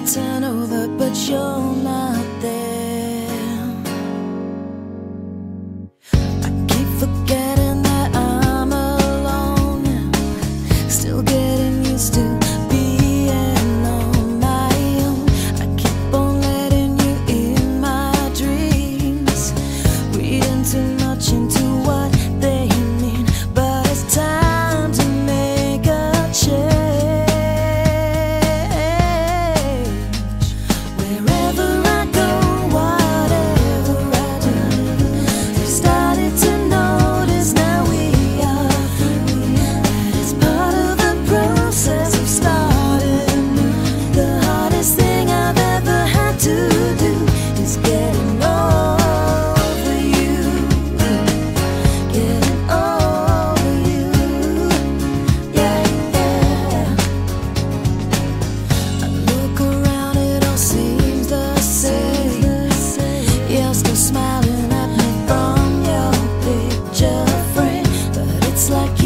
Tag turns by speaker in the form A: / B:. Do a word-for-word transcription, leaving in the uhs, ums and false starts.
A: I turn over, but you're not there. I keep forgetting that I'm alone now, still getting used to being on my own. I keep on letting you in my dreams, reading too much into what they mean, but it's time to make a change. Still smiling at me from your picture frame, but it's like